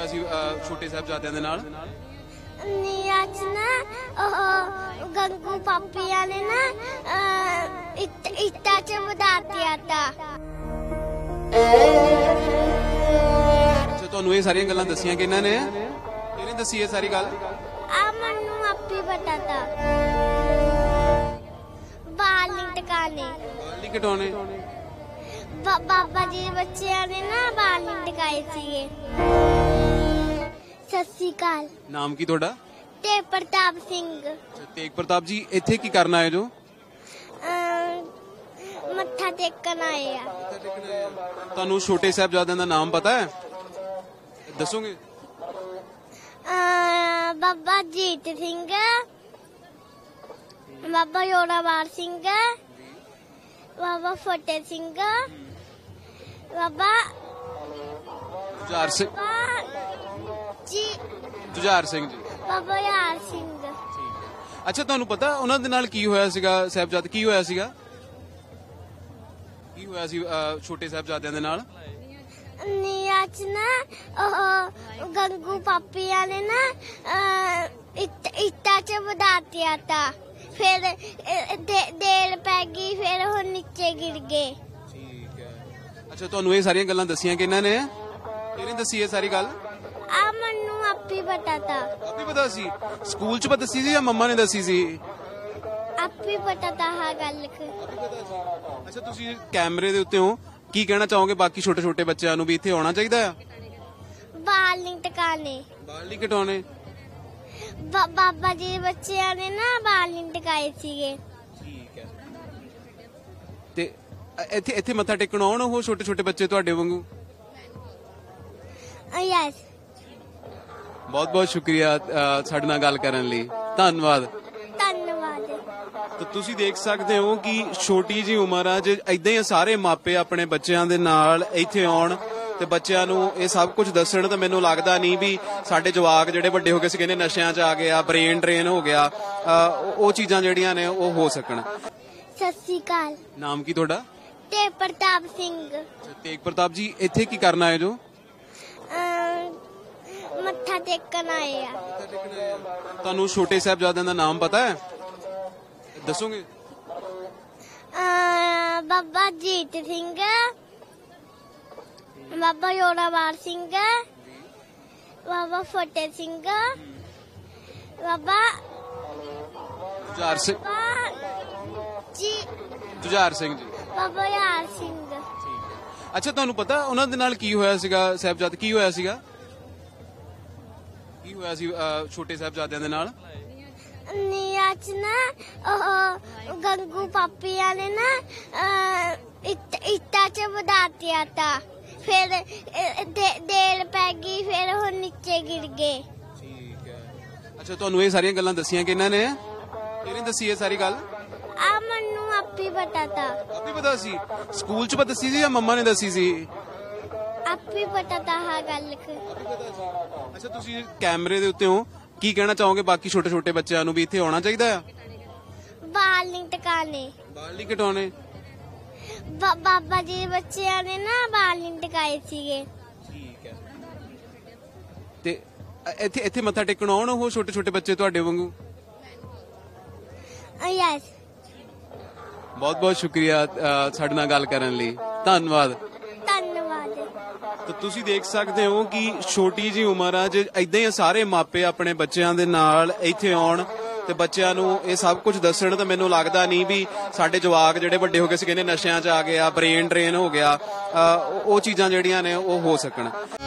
ਸੀ ਛੋਟੇ ਸਾਹਿਬਜ਼ਾਦਿਆਂ ਦੇ ਨਾਲ? ਨਹੀਂ ਅੱਜ ਨਾ ਉਹ ਗੰਗੂ ਪਾਪੀਆਂ ਨੇ ਨਾ ਇੱਟਾਂ ਚ ਵਧਾਤਿਆ ਤਾ। ਅੱਛਾ, ਤੁਹਾਨੂੰ ਇਹ ਸਾਰੀਆਂ ਗੱਲਾਂ ਦੱਸੀਆਂ ਕਿਹਨਾਂ ਨੇ? ਕਿਹਨੇ ਦੱਸੀ ਇਹ ਸਾਰੀ ਗੱਲ? ਆ ਮੈਨੂੰ ਆਪੀ ਪਤਾ ਤਾ। ਬਾਲ ਨਹੀਂ ਟਿਕਾਣੇ, ਬਾਲ ਨਹੀਂ ਕਟਾਉਣੇ। ਬਾਬਾ ਜੀ ਦੇ ਬੱਚਿਆਂ ਨੇ ਨਾ ਬਾਲ ਨਹੀਂ ਟਿਕਾਏ ਸੀਗੇ। ਸਤਿ ਸ਼੍ਰੀ ਅਕਾਲ। ਨਾਮ ਕੀ ਤੁਹਾਡਾ? ਤੇ ਪ੍ਰਤਾਪ ਸਿੰਘ। ਅੱਛਾ, ਤੇਗ ਪ੍ਰਤਾਪ ਜੀ, ਇੱਥੇ ਕੀ ਕਰਨ ਆਏ ਜੋ? ਮੱਥਾ ਟੇਕਣ ਆਏ ਆ। ਤੁਹਾਨੂੰ ਛੋਟੇ ਸਾਹਿਬਜ਼ਾਦਿਆਂ ਦਾ ਨਾਮ ਪਤਾ ਹੈ? ਦੱਸੋਗੇ? ਬਾਬਾ ਜੀਤ ਸਿੰਘ, ਬਾਬਾ ਜੋਰਾਵਰ ਸਿੰਘ, ਬਾਬਾ ਫਤਿਹ ਸਿੰਘ, ਬਾਬਾ ਜੁਝਾਰ ਸਿੰਘ। ਜੀ ਜੁਝਾਰ ਸਿੰਘ ਜੀ। ਬਾਬਾ ਯਾਰ ਸਿੰਘ। ਅੱਛਾ, ਤੁਹਾਨੂੰ ਪਤਾ ਉਹਨਾਂ ਦੇ ਨਾਲ ਕੀ ਹੋਇਆ ਸੀਗਾ? ਸਾਹਿਬਜ਼ਾਦੇ ਕੀ ਹੋਇਆ ਸੀਗਾ? ਕੀ ਹੋਇਆ ਸੀ ਛੋਟੇ ਸਾਹਿਬਜ਼ਾਦਿਆਂ ਦੇ ਨਾਲ? ਨਹੀਂ ਅੱਜ ਨਾ ਉਹ ਗੰਗੂ ਪਾਪੀਆਂ ਨੇ ਨਾ ਇੱਟਾਂ ਚ ਵਧਾਤਿਆ ਤਾ। ਫਿਰ ਦੇਰ ਪੈ ਗਈ, ਫਿਰ ਉਹ ਨੀਚੇ ਗਿਰ ਗਏ। ਠੀਕ ਹੈ। ਅੱਛਾ, ਤੁਹਾਨੂੰ ਇਹ ਸਾਰੀਆਂ ਗੱਲਾਂ ਦੱਸੀਆਂ ਕਿਹਨਾਂ ਨੇ? ਕਿਹਨੇ ਦੱਸੀ ਇਹ ਸਾਰੀ ਗੱਲ? ਆ ਮੈਨੂੰ ਆਪੀ ਪਤਾ ਤਾ। ਆਪੇ ਪਤਾ ਸੀ? ਸਕੂਲ 'ਚ ਪਤਾ ਦੱਸੀ ਸੀ ਜਾਂ ਮੰਮਾ ਨੇ ਦੱਸੀ ਸੀ? ਆਪੀ ਪਤਾ ਤਾ ਹਾਂ ਗੱਲ। ਅੱਛਾ, ਤੁਸੀਂ ਕੈਮਰੇ ਦੇ ਉੱਤੇ ਹੋ, ਕੀ ਕਹਿਣਾ ਚਾਹੋਗੇ ਬਾਕੀ ਛੋਟੇ ਛੋਟੇ ਬੱਚਿਆਂ ਨੂੰ ਵੀ ਇੱਥੇ ਆਉਣਾ ਚਾਹੀਦਾ ਆ? ਬਾਲ ਨਹੀਂ ਟਿਕਾਣੇ, ਬਾਲ ਨਹੀਂ ਕਟਾਉਣੇ। ਬਾਬਾ ਜੀ ਦੇ ਬੱਚਿਆਂ ਨੇ ਨਾ ਬਾਲ ਨਹੀਂ ਟਿਕਾਏ ਸੀਗੇ। ਠੀਕ ਹੈ। ਤੇ ਇੱਥੇ ਮੱਥਾ ਟੇਕਣ ਆਉਣ ਉਹ ਛੋਟੇ ਛੋਟੇ ਬੱਚੇ ਤੁਹਾਡੇ ਵਾਂਗੂ? ਯੈਸ। ਬਹੁਤ ਬਹੁਤ ਸ਼ੁਕਰੀਆ ਸਾਡੇ ਨਾਲ ਗੱਲ ਕਰਨ ਲਈ, ਧੰਨਵਾਦ। ਧੰਨਵਾਦ। ਤਾਂ ਤੁਸੀਂ ਦੇਖ ਸਕਦੇ ਹੋ ਕਿ ਛੋਟੀ ਜੀ ਉਮਰ ਆ, ਜੇ ਇਦਾਂ ਹੀ ਸਾਰੇ ਮਾਪੇ ਆਪਣੇ ਬੱਚਿਆਂ ਦੇ ਨਾਲ ਇੱਥੇ ਆਉਣ ਤੇ ਬੱਚਿਆਂ ਨੂੰ ਇਹ ਸਭ ਕੁਝ ਦੱਸਣ, ਤਾਂ ਮੈਨੂੰ ਲੱਗਦਾ ਨਹੀਂ ਵੀ ਸਾਡੇ ਜਵਾਕ ਜਿਹੜੇ ਵੱਡੇ ਹੋ ਗਏ ਸੀ ਕਹਿੰਦੇ ਨਸ਼ਿਆਂ 'ਚ ਆ ਗਏ ਆ, ਬ੍ਰੇਨ ਡਰੇਨ ਹੋ ਗਿਆ, ਉਹ ਚੀਜ਼ਾਂ ਜਿਹੜੀਆਂ ਨੇ ਉਹ ਹੋ ਸਕਣ। ਸਤਿ ਸ਼੍ਰੀ ਅਕਾਲ। ਨਾਮ ਕੀ ਤੁਹਾਡਾ? ਤੇ ਪ੍ਰਤਾਪ ਸਿੰਘ। ਤੇਗ ਪ੍ਰਤਾਪ ਜੀ, ਇੱਥੇ ਕੀ ਕਰਨ ਆਏ ਜੋ? ਮੱਥਾ ਟੇਕਣ ਆਏ ਆ। ਤੁਹਾਨੂੰ ਛੋਟੇ ਸਾਹਿਬਜ਼ਾਦਿਆਂ ਦਾ ਨਾਮ ਪਤਾ ਹੈ? ਦੱਸੋਗੇ? ਬਾਬਾ ਜੀਤ ਸਿੰਘ, ਬਾਬਾ ਜੋਰਾਵਰ ਸਿੰਘ, ਬਾਬਾ ਫਤਿਹ ਸਿੰਘ, ਬਾਬਾ ਜੁਝਾਰ ਸਿੰਘ। ਜੀ ਜੁਝਾਰ ਸਿੰਘ ਜੀ। ਬਾਬਾ ਯਾਰ ਸਿੰਘ। ਅੱਛਾ, ਤੁਹਾਨੂੰ ਪਤਾ ਉਹਨਾਂ ਦੇ ਨਾਲ ਕੀ ਹੋਇਆ ਸੀਗਾ? ਸਾਹਿਬਜ਼ਾਦੇ ਕੀ ਹੋਇਆ ਸੀਗਾ? ਕੀ ਹੋਇਆ ਸੀ ਛੋਟੇ ਸਾਹਿਬਜ਼ਾਦਿਆਂ ਦੇ ਨਾਲ? ਨਹੀਂ ਅੱਜ ਨਾ ਉਹ ਗੰਗੂ ਪਾਪੀਆਂ ਨੇ ਨਾ ਇੱਟਾਂ ਚ ਵਧਾਤਿਆ ਤਾ। ਫਿਰ ਦੇਰ ਪੈ ਗਈ, ਫਿਰ ਉਹ ਨੀਚੇ ਗਿਰ ਗਏ। ਠੀਕ ਹੈ। ਅੱਛਾ, ਤੁਹਾਨੂੰ ਇਹ ਸਾਰੀਆਂ ਗੱਲਾਂ ਦੱਸੀਆਂ ਕਿਹਨਾਂ ਨੇ? ਕਿਹਨੇ ਦੱਸੀ ਇਹ ਸਾਰੀ ਗੱਲ? ਆ ਮੈਨੂੰ ਆਪੀ ਪਤਾ ਤਾ। ਆਪੇ ਪਤਾ ਸੀ? ਸਕੂਲ 'ਚ ਪਤਾ ਦੱਸੀ ਸੀ ਜਾਂ ਮੰਮਾ ਨੇ ਦੱਸੀ ਸੀ? ਆਪੀ ਪਤਾ ਤਾ ਹਾਂ ਗੱਲ। ਅੱਛਾ, ਤੁਸੀਂ ਕੈਮਰੇ ਦੇ ਉੱਤੇ ਹੋ, ਕੀ ਕਹਿਣਾ ਚਾਹੋਗੇ ਬਾਕੀ ਛੋਟੇ ਛੋਟੇ ਬੱਚਿਆਂ ਨੂੰ ਵੀ ਇੱਥੇ ਆਉਣਾ ਚਾਹੀਦਾ ਆ? ਬਾਲ ਨਹੀਂ ਟਿਕਾਣੇ, ਬਾਲ ਨਹੀਂ ਕਟਾਉਣੇ। ਬਾਬਾ ਜੀ ਦੇ ਬੱਚਿਆਂ ਨੇ ਨਾ ਬਾਲ ਨਹੀਂ ਟਿਕਾਏ ਸੀਗੇ। ਠੀਕ ਹੈ। ਤੇ ਇੱਥੇ ਮੱਥਾ ਟੇਕਣ ਆਉਣ ਉਹ ਛੋਟੇ ਛੋਟੇ ਬੱਚੇ ਤੁਹਾਡੇ ਵਾਂਗੂ? ਯੈਸ। ਬਹੁਤ ਬਹੁਤ ਸ਼ੁਕਰੀਆ ਸਾਡੇ ਨਾਲ ਗੱਲ ਕਰਨ ਲਈ, ਧੰਨਵਾਦ। ਧੰਨਵਾਦ। ਤਾਂ ਤੁਸੀਂ ਦੇਖ ਸਕਦੇ ਹੋ ਕਿ ਛੋਟੀ ਜੀ ਉਮਰ ਆ, ਜੇ ਇਦਾਂ ਹੀ ਸਾਰੇ ਮਾਪੇ ਆਪਣੇ ਬੱਚਿਆਂ ਦੇ ਨਾਲ ਇੱਥੇ ਆਉਣ ਤੇ ਬੱਚਿਆਂ ਨੂੰ ਇਹ ਸਭ ਕੁਝ ਦੱਸਣ, ਤਾਂ ਮੈਨੂੰ ਲੱਗਦਾ ਨਹੀਂ ਵੀ ਸਾਡੇ ਜਵਾਕ ਜਿਹੜੇ ਵੱਡੇ ਹੋ ਗਏ ਸੀ ਕਹਿੰਦੇ ਨਸ਼ਿਆਂ 'ਚ ਆ ਗਏ ਆ, ਬ੍ਰੇਨ ਡਰੇਨ ਹੋ ਗਿਆ, ਉਹ ਚੀਜ਼ਾਂ ਜਿਹੜੀਆਂ ਨੇ ਉਹ ਹੋ ਸਕਣ।